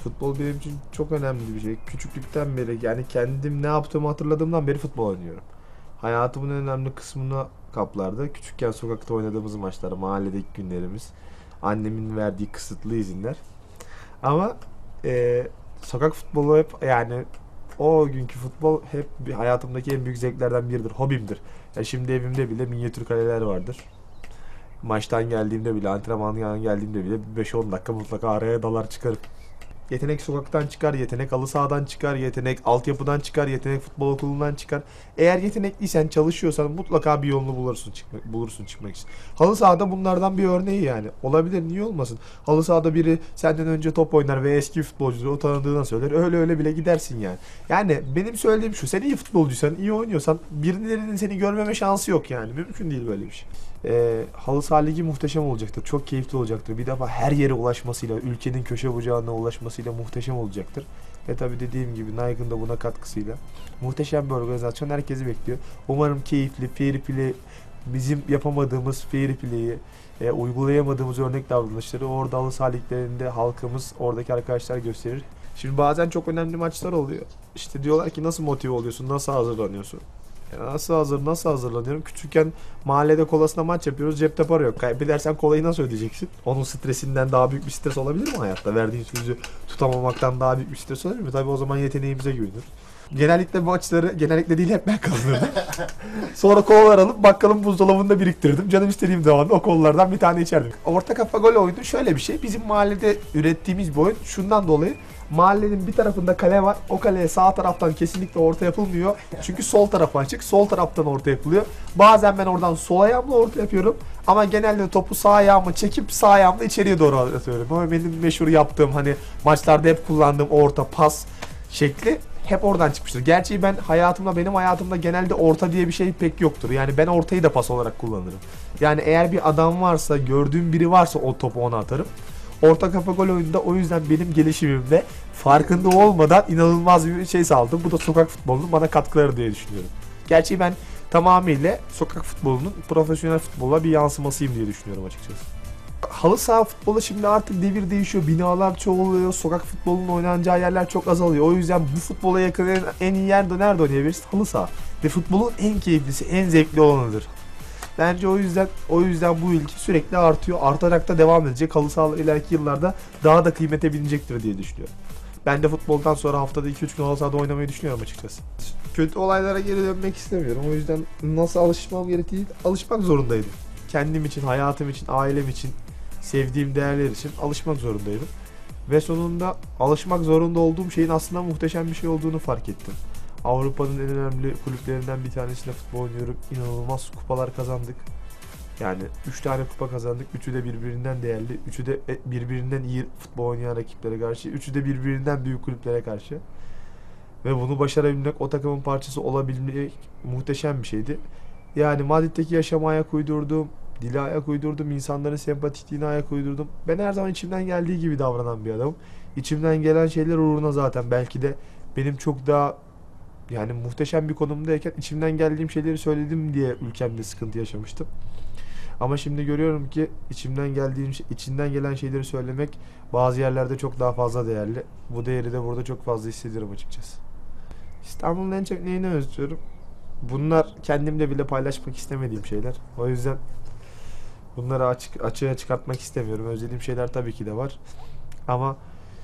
Futbol benim için çok önemli bir şey. Küçüklükten beri yani kendim ne yaptığımı hatırladığımdan beri futbol oynuyorum. Hayatımın en önemli kısmını kaplardı. Küçükken sokakta oynadığımız maçlar, mahalledeki günlerimiz, annemin verdiği kısıtlı izinler. Ama sokak futbolu hep yani o günkü futbol hep hayatımdaki en büyük zevklerden biridir. Hobimdir. Ya şimdi evimde bile minyatür kaleler vardır. Maçtan geldiğimde bile, antrenmandan geldiğimde bile 5-10 dakika mutlaka araya dalar çıkarım. Yetenek sokaktan çıkar, yetenek halı sahadan çıkar, yetenek altyapıdan çıkar, yetenek futbol okulundan çıkar. Eğer yetenekliysen, çalışıyorsan mutlaka bir yolunu bulursun çıkmak için. Halı sahada bunlardan bir örneği yani. Olabilir, niye olmasın? Halı sahada biri senden önce top oynar ve eski futbolcudur, o tanıdığına söyler. Öyle öyle bile gidersin yani. Yani benim söylediğim şu, sen iyi futbolcuysan, iyi oynuyorsan birilerinin seni görmeme şansı yok yani. Mümkün değil böyle bir şey. Halı saha ligi muhteşem olacaktır. Çok keyifli olacaktır. Bir defa her yere ulaşmasıyla, ülkenin köşe bucağına ulaşmasıyla muhteşem olacaktır. Ve tabi dediğim gibi Nike'ın da buna katkısıyla muhteşem bir organizasyon herkesi bekliyor. Umarım keyifli, fair play, bizim yapamadığımız fair play'i, uygulayamadığımız örnek davranışları orada halı saha liglerinde halkımız, oradaki arkadaşlar gösterir. Şimdi bazen çok önemli maçlar oluyor. İşte diyorlar ki nasıl motive oluyorsun, nasıl hazırlanıyorsun? Nasıl hazırlanıyorum? Küçükken mahallede kolasına maç yapıyoruz. Cepte para yok. Kaybedersen kolayı nasıl ödeyeceksin? Onun stresinden daha büyük bir stres olabilir mi hayatta? Verdiğin sözü tutamamaktan daha büyük bir stres olabilir mi? Tabii o zaman yeteneğimize güvenir. Genellikle maçları, genellikle değil hep ben kazanırdım. Sonra kolalar alıp bakkalın buzdolabında biriktirdim. Canım istediğim zaman o kollardan bir tane içerdim. Orta kafa gol oyunu şöyle bir şey. Bizim mahallede ürettiğimiz bir oyun. Şundan dolayı mahallenin bir tarafında kale var. O kaleye sağ taraftan kesinlikle orta yapılmıyor. Çünkü sol tarafı açık. Sol taraftan orta yapılıyor. Bazen ben oradan sol ayağımla orta yapıyorum. Ama genelde topu sağ ayağımı çekip sağ ayağımla içeriye doğru atıyorum. O benim meşhur yaptığım, hani maçlarda hep kullandığım orta pas şekli hep oradan çıkmıştır. Gerçi benim hayatımda genelde orta diye bir şey pek yoktur. Yani ben ortayı da pas olarak kullanırım. Yani eğer bir adam varsa, gördüğüm biri varsa o topu ona atarım. Orta kafa gol oyununda o yüzden benim gelişimimde farkında olmadan inanılmaz bir şey sağladım. Bu da sokak futbolunun bana katkıları diye düşünüyorum. Gerçi ben tamamıyla sokak futbolunun profesyonel futbola bir yansımasıyım diye düşünüyorum açıkçası. Halı saha futbolu şimdi artık devir değişiyor. Binalar çoğalıyor. Sokak futbolunun oynanacağı yerler çok azalıyor. O yüzden bu futbola yakın en iyi yer nerede oynayabiliriz? Halı saha. Ve futbolun en keyiflisi, en zevkli olanıdır. Bence o yüzden bu ilgi sürekli artıyor. Artarak da devam edecek. Halı sahalar ileriki yıllarda daha da kıymete binecektir diye düşünüyorum. Ben de futboldan sonra haftada 2-3 gün halı sahada oynamayı düşünüyorum açıkçası. Kötü olaylara geri dönmek istemiyorum. O yüzden nasıl alışmam gerektiği alışmak zorundaydım. Kendim için, hayatım için, ailem için, sevdiğim değerler için alışmak zorundaydım. Ve sonunda alışmak zorunda olduğum şeyin aslında muhteşem bir şey olduğunu fark ettim. Avrupa'nın en önemli kulüplerinden bir tanesinde futbol oynuyorum. İnanılmaz kupalar kazandık. Yani 3 tane kupa kazandık. Üçü de birbirinden değerli. Üçü de birbirinden iyi futbol oynayan rakiplere karşı. Üçü de birbirinden büyük kulüplere karşı. Ve bunu başarabilmek, o takımın parçası olabilmek muhteşem bir şeydi. Yani Madrid'deki yaşama ayak uydurdum. Dile ayak uydurdum. İnsanların sempatikliğine ayak uydurdum. Ben her zaman içimden geldiği gibi davranan bir adamım. İçimden gelen şeyler uğruna zaten belki de benim çok daha yani muhteşem bir konumdayken içimden geldiğim şeyleri söyledim diye ülkemde sıkıntı yaşamıştım. Ama şimdi görüyorum ki içinden gelen şeyleri söylemek bazı yerlerde çok daha fazla değerli. Bu değeri de burada çok fazla hissediyorum açıkçası. İstanbul'un en çok neyini özlüyorum? Bunlar kendimle bile paylaşmak istemediğim şeyler. O yüzden bunları açığa çıkartmak istemiyorum. Özlediğim şeyler tabii ki de var. Ama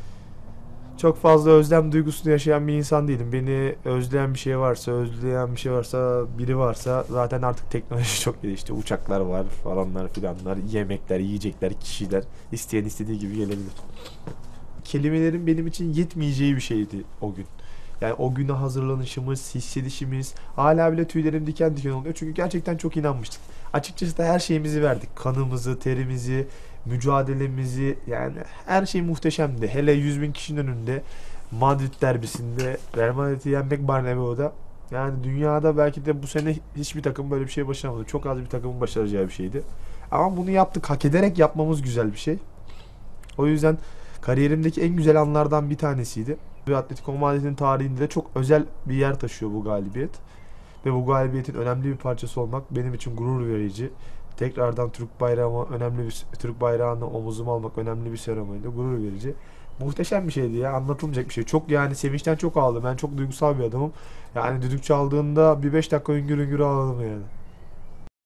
çok fazla özlem duygusunu yaşayan bir insan değilim. Beni özleyen bir şey varsa, biri varsa zaten artık teknoloji çok gelişti. Uçaklar var falanlar filanlar, yemekler, yiyecekler, kişiler. İsteyen istediği gibi gelebilir. Kelimelerin benim için yetmeyeceği bir şeydi o gün. Yani o güne hazırlanışımız, hissedişimiz hala bile tüylerim diken diken oluyor. Çünkü gerçekten çok inanmıştık. Açıkçası da her şeyimizi verdik. Kanımızı, terimizi, mücadelemizi, yani her şey muhteşemdi. Hele 100.000 kişinin önünde Madrid derbisinde Real Madrid'i yenmek Bernabeu'da. Yani dünyada belki de bu sene hiçbir takım böyle bir şey başaramadı. Çok az bir takımın başaracağı bir şeydi. Ama bunu yaptık. Hak ederek yapmamız güzel bir şey. O yüzden kariyerimdeki en güzel anlardan bir tanesiydi. Ve Atletico Madrid'in tarihinde de çok özel bir yer taşıyor bu galibiyet. Ve bu galibiyetin önemli bir parçası olmak benim için gurur verici. Tekrardan Türk bayrağını omuzuma almak önemli bir seremoniydi. Gurur verici. Muhteşem bir şeydi ya. Anlatılmayacak bir şey. Çok yani sevinçten çok ağladım. Ben çok duygusal bir adamım. Yani düdük çaldığında bir 5 dakika hüngür hüngür ağladım yani.